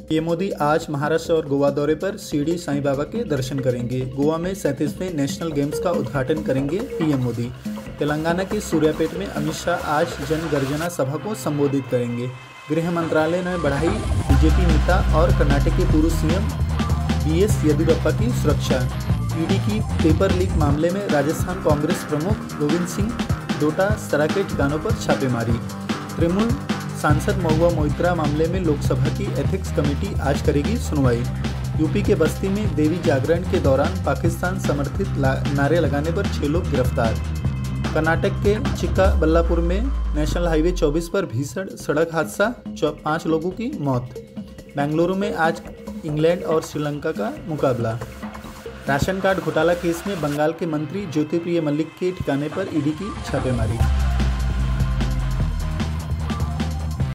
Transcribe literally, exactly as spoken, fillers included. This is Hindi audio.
पीएम मोदी आज महाराष्ट्र और गोवा दौरे पर शिरडी साईं बाबा के दर्शन करेंगे। गोवा में सैंतीसवें नेशनल गेम्स का उद्घाटन करेंगे पीएम मोदी। तेलंगाना के सूर्यापेट में अमित शाह आज जन गर्जना सभा को संबोधित करेंगे। गृह मंत्रालय ने बढ़ाई बीजेपी नेता और कर्नाटक के पूर्व सीएम बी एस येदियुरप्पा की सुरक्षा। ईडी की पेपर लीक मामले में राजस्थान कांग्रेस प्रमुख गोविंद सिंह डोटासरा के ठिकानों पर छापेमारी। तृणमूल सांसद महुआ मोइत्रा मामले में लोकसभा की एथिक्स कमेटी आज करेगी सुनवाई। यूपी के बस्ती में देवी जागरण के दौरान पाकिस्तान समर्थित नारे लगाने पर छह लोग गिरफ्तार। कर्नाटक के चिक्काबल्लापुर में नेशनल हाईवे चौबीस पर भीषण सड़क हादसा, पाँच लोगों की मौत। बेंगलुरु में आज इंग्लैंड और श्रीलंका का मुकाबला। राशन कार्ड घोटाला केस में बंगाल के मंत्री ज्योतिप्रिय मल्लिक के ठिकाने पर ईडी की छापेमारी।